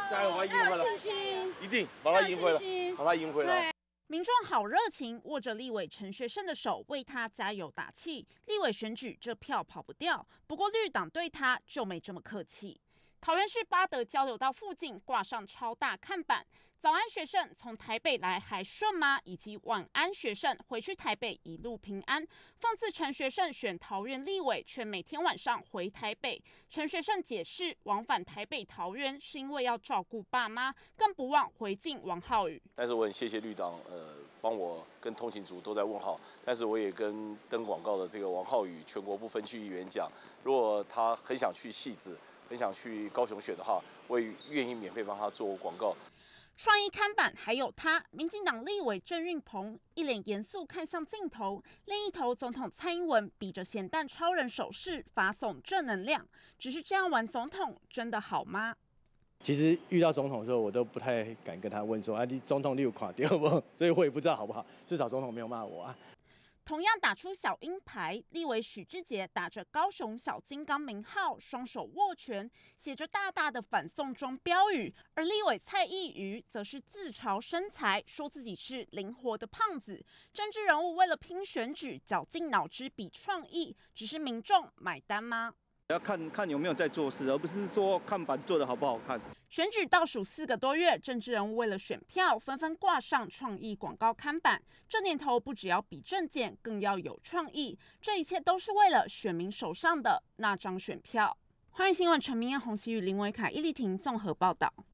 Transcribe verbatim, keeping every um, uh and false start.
加油，把它赢回来！ 信心， 一定把它赢回来，把它赢回来。 民众好热情，握着立委陈学圣的手，为他加油打气。立委选举这票跑不掉，不过绿党对他就没这么客气。桃园市八德交流道附近挂上超大看板，早安学生从台北来还顺吗？以及晚安学生回去台北一路平安。讽刺陈学圣选桃园立委，却每天晚上回台北。陈学圣解释，往返台北桃园是因为要照顾爸妈，更不忘回敬王浩宇。 但是我很谢谢绿党，呃，帮我跟通勤族都在问号。但是我也跟登广告的这个王浩宇全国不分区议员讲，如果他很想去汐止，很想去高雄选的话，我也愿意免费帮他做广告。 创意看板还有他，民进党立委郑运鹏一脸严肃看向镜头，另一头总统蔡英文比着咸蛋超人手势发送正能量。只是这样玩总统真的好吗？ 其实遇到总统的时候，我都不太敢跟他问说啊，你总统你有垮掉不？所以我也不知道好不好。至少总统没有骂我啊。 同样打出小鹰牌，立委许智杰打着高雄小金刚名号，双手握拳，写着大大的反送中标语。而立委蔡意瑜则是自嘲身材，说自己是灵活的胖子。政治人物为了拼选举，绞尽脑汁比创意，只是民众买单吗？ 要看看有没有在做事，而不是做看板做的好不好看。 选举倒数四个多月，政治人物为了选票，纷纷挂上创意广告看板。这年头不只要比政见，更要有创意。这一切都是为了选民手上的那张选票。欢迎新闻陈明彦、洪熙宇、林维凯、易丽婷综合报道。